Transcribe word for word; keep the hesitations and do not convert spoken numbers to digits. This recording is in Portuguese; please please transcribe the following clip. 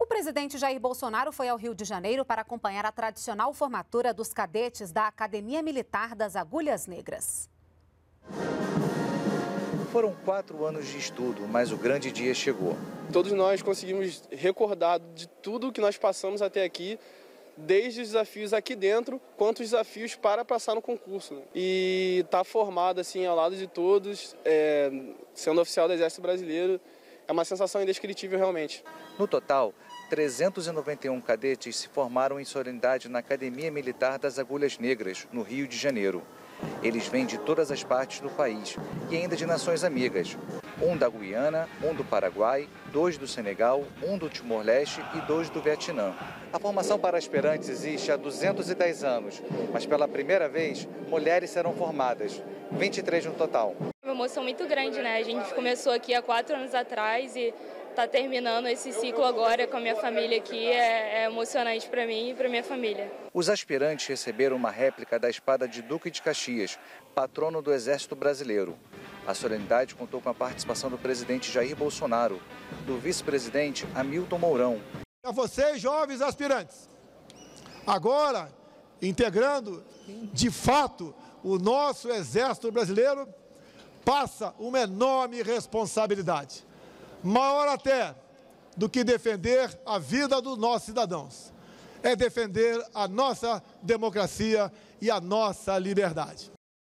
O presidente Jair Bolsonaro foi ao Rio de Janeiro para acompanhar a tradicional formatura dos cadetes da Academia Militar das Agulhas Negras. Foram quatro anos de estudo, mas o grande dia chegou. Todos nós conseguimos recordar de tudo que nós passamos até aqui, desde os desafios aqui dentro, quanto os desafios para passar no concurso. Né? E estar formado assim, ao lado de todos, é, sendo oficial do Exército Brasileiro, é uma sensação indescritível realmente. No total, trezentos e noventa e um cadetes se formaram em solenidade na Academia Militar das Agulhas Negras, no Rio de Janeiro. Eles vêm de todas as partes do país e ainda de nações amigas. Um da Guiana, um do Paraguai, dois do Senegal, um do Timor-Leste e dois do Vietnã. A formação para aspirantes existe há duzentos e dez anos, mas pela primeira vez, mulheres serão formadas, vinte e três no total. É uma emoção muito grande, né? A gente começou aqui há quatro anos atrás e está terminando esse ciclo agora com a minha família aqui. É, é emocionante para mim e para minha família. Os aspirantes receberam uma réplica da espada de Duque de Caxias, patrono do Exército Brasileiro. A solenidade contou com a participação do presidente Jair Bolsonaro, do vice-presidente Hamilton Mourão. A vocês, jovens aspirantes, agora integrando de fato o nosso Exército Brasileiro, passa uma enorme responsabilidade, maior até do que defender a vida dos nossos cidadãos, é defender a nossa democracia e a nossa liberdade.